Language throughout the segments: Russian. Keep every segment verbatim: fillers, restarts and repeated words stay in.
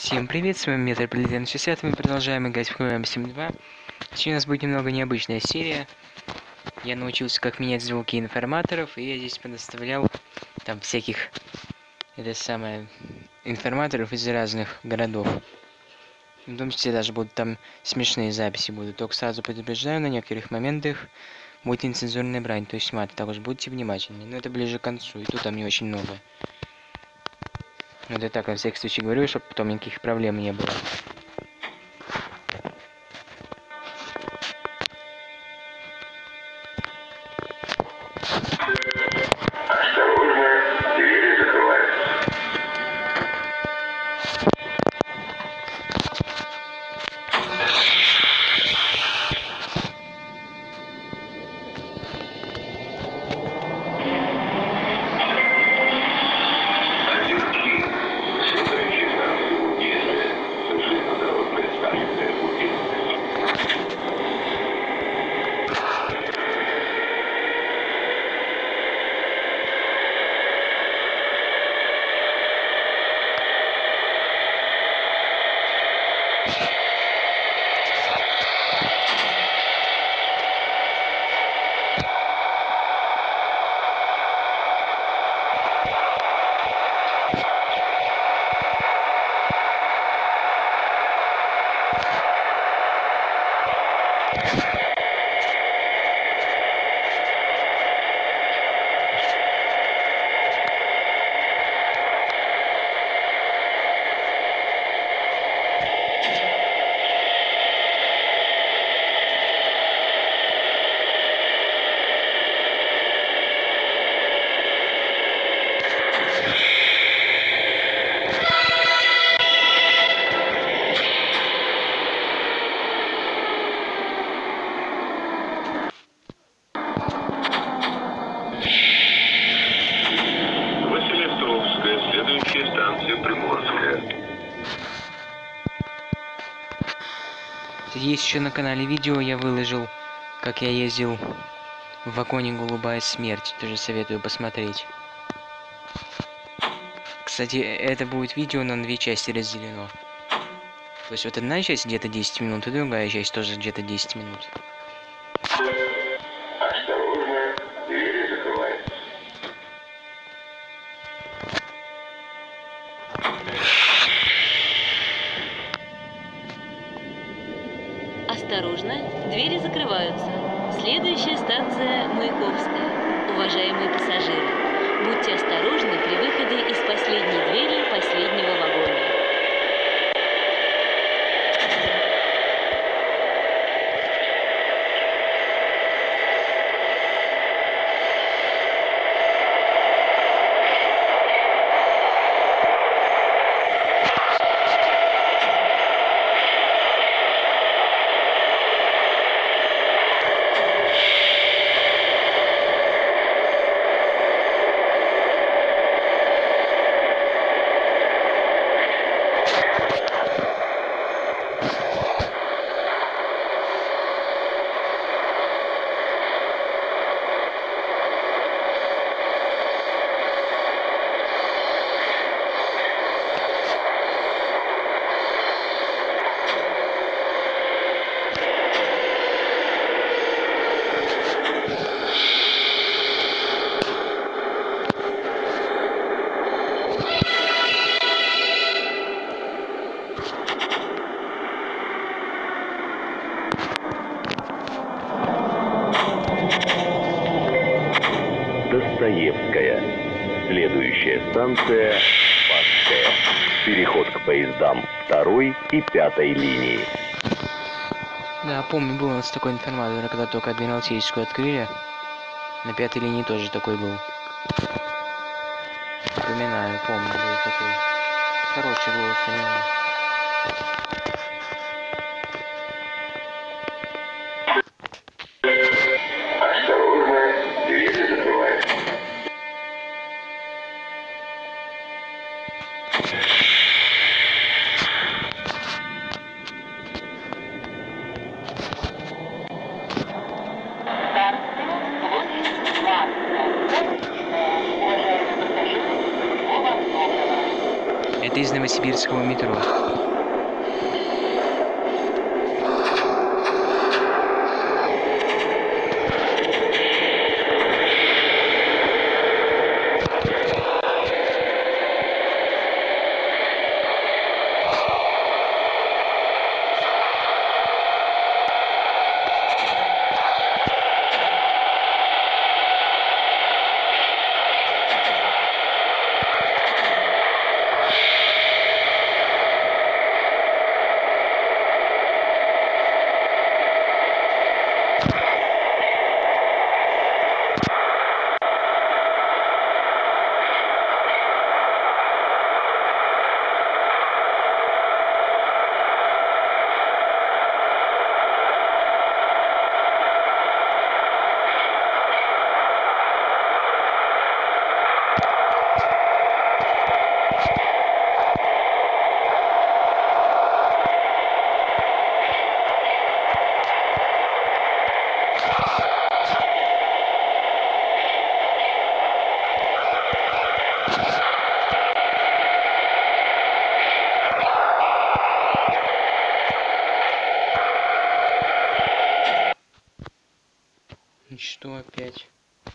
Всем привет, с вами Метрополитен шестьдесят, мы продолжаем играть в Crime Sim два. Сегодня у нас будет немного необычная серия. Я научился, как менять звуки информаторов, и я здесь предоставлял там всяких, это самое, информаторов из разных городов. В том числе даже будут там смешные записи будут. Только сразу предупреждаю, на некоторых моментах будет нецензурная брань, то есть мат, так уж будьте внимательны. Но это ближе к концу, и тут там не очень много. Вот я так, во всякий случай говорю, чтобы потом никаких проблем не было. Есть еще на канале видео, я выложил, как я ездил в вагоне «Голубая смерть». Тоже советую посмотреть. Кстати, это будет видео на две части разделено. То есть вот одна часть где-то десять минут, и другая часть тоже где-то десять минут. Осторожно, двери закрываются. Осторожно, двери закрываются. Следующая станция Маяковская. Уважаемые пассажиры, будьте осторожны при выходе из последней двери последнего вагона. Достоевская. Следующая станция Спасская. Переход к поездам второй и пятой линии. Да, помню, был у нас такой информатор, когда только Адмиралтейскую открыли. На пятой линии тоже такой был. Напоминаю, помню, был такой. Хороший голос у него. Осторожно, двери закрываются. Это из новосибирского метро. Что опять?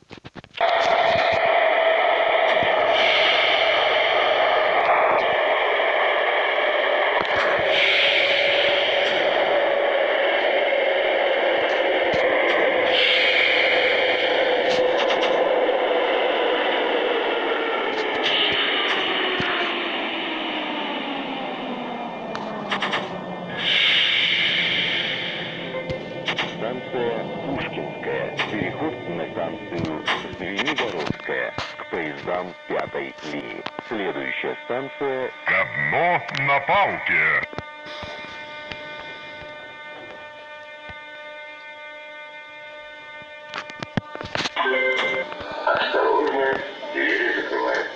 Станция Пушкинская. Переход на станцию Звенигородская к поездам пятой линии. Следующая станция Говно на палке. Осторожно, двери закрываются.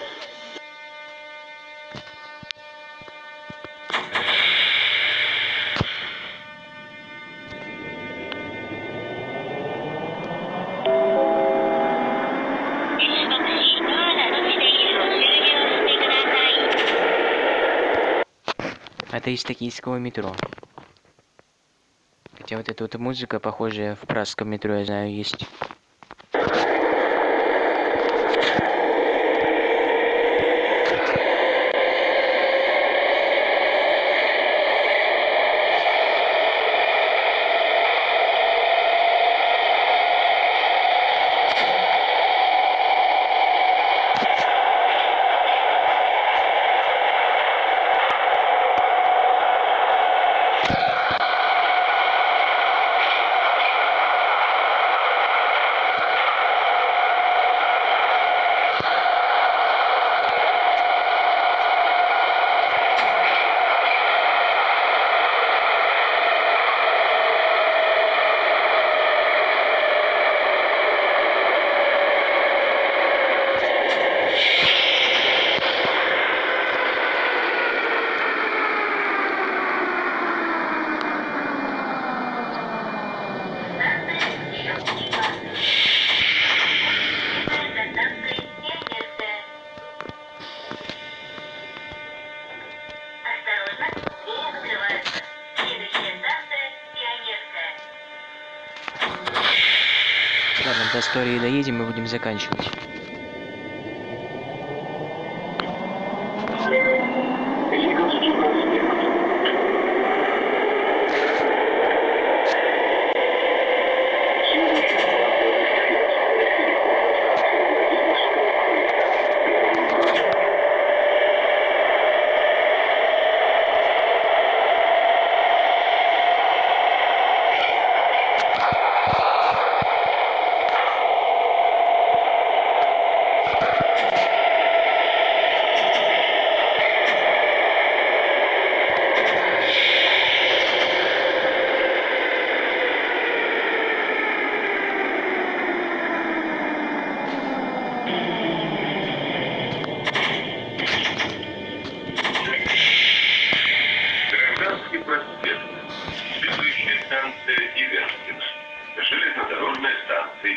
Это из токийского метро. Хотя вот эта вот музыка, похожая в пражском метро, я знаю, есть. Ладно, до истории доедем и будем заканчивать.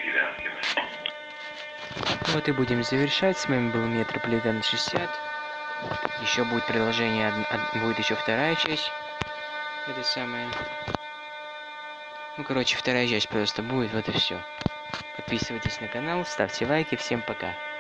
Вот и будем завершать. С вами был Метрополитен шестьдесят. Еще будет продолжение, од- од- будет еще вторая часть. Это самое. Ну, короче, вторая часть просто будет, вот и все. Подписывайтесь на канал, ставьте лайки, всем пока.